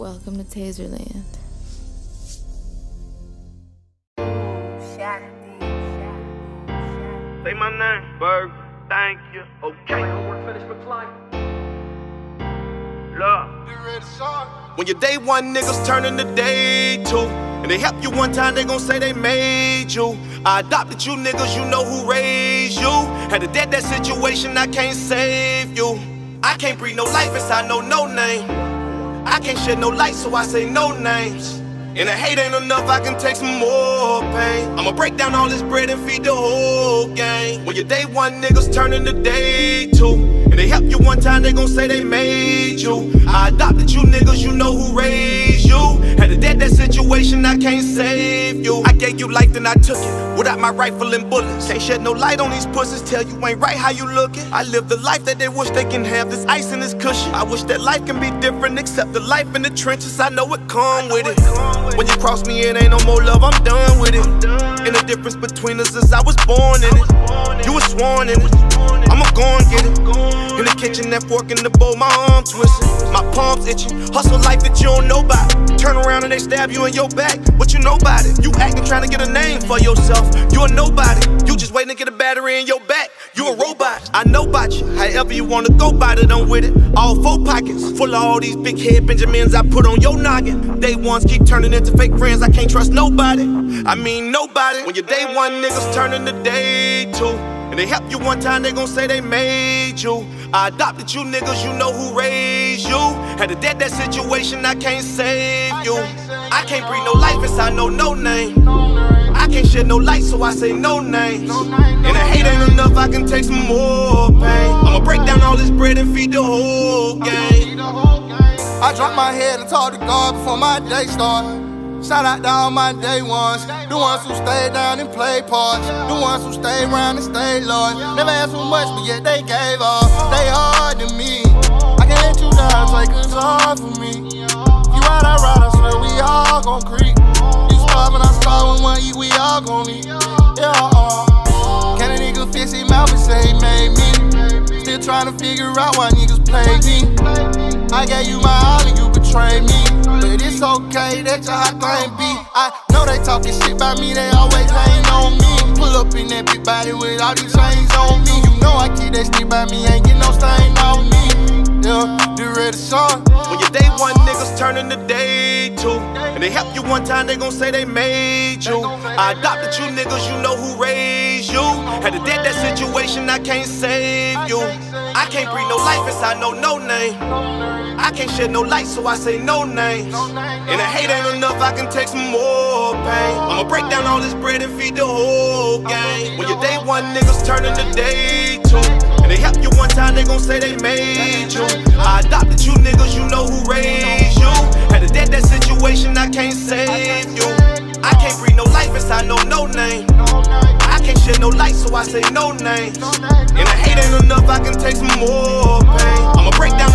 Welcome to Taserland. Say my name, Berg. Thank you. Okay. Love. When your day one niggas turn into day two, and they help you one time, they gon' say they made you. I adopted you niggas, you know who raised you. Had to dead that situation, I can't save you. I can't breathe no life inside no name. I can't shed no light, so I say no names. And the hate ain't enough, I can take some more pain. I'ma break down all this bread and feed the whole gang. When your day one niggas turn into day two, and they help you one time, they gon' say they made you. I adopted you niggas, you know who raised you. Had to dead that situation, I can't save you. I gave you life, then I took it, without my rifle and bullets. Can't shed no light on these pussies, tell you ain't right how you lookin'. I live the life that they wish they can have, this ice in this cushion. I wish that life can be different, except the life in the trenches, I know it come with it. When you cross me, it ain't no more love, I'm done with it. And the difference between us is I was born in it. You was sworn in it. I'ma go and get it. In the kitchen, that fork in the bowl, my arm twisting. My palms itching. Hustle life that you don't know about. Turn around and they stab you in your back. What you know about it? You acting trying to get a name for yourself. You a nobody. You just waiting to get a battery in your back. You a robot. I know about you. However you wanna go about it, I'm with it. All 4 pockets full of all these big head Benjamins I put on your noggin. Day ones keep turning into fake friends. I can't trust nobody. I mean nobody. When your day one niggas turn into day two, and they help you one time, they gon' say they made you. I adopted you niggas, you know who raised you. Had to dead that situation, I can't save you. I can't breathe no life inside no name. I can't shed no light, so I say no names. And the hate ain't enough, I can take some more pain. I'ma break down all this bread and feed the whole gang. I drop my head and talk to God before my day starts. Shout out to all my day ones, the ones who stayed down and played parts, the ones who stayed around and stayed loyal. Never asked for much, but yet they gave up. They hard to me. I can't let you down, take it's hard for me. You ride, I swear we all gon' creep. You starve and I starve, when one eat, we all gon' eat. Yeah, Can a nigga fix his mouth and say he made me? Still trying to figure out why niggas play me. I gave you my all and you betrayed me. But it's okay, that's your hot thing be. I know they talking shit about me, they always ain't on me. Pull up in that big body with all these chains on me. You know I keep that stick by me, ain't get no stain on me. Yeah, the red sun. When your day one niggas turn into day two, and they help you one time, they gon' say they made you. I adopted you niggas, you know who raised you. Had to dead that situation, I can't save you. I can't breathe no life inside no name. I can't shed no light, so I say no names. And the hate ain't enough, I can take some more pain. I'ma break down all this bread and feed the whole gang. When your day one niggas turn into day two, and they help you one time, they gon' say they made you. I adopted you niggas, you know who raised you. Had to dead that situation, I can't save you. I can't breathe no life inside no name. I can't shed no light, so I say no names. And the hate ain't enough, I can take some more pain. I'ma break down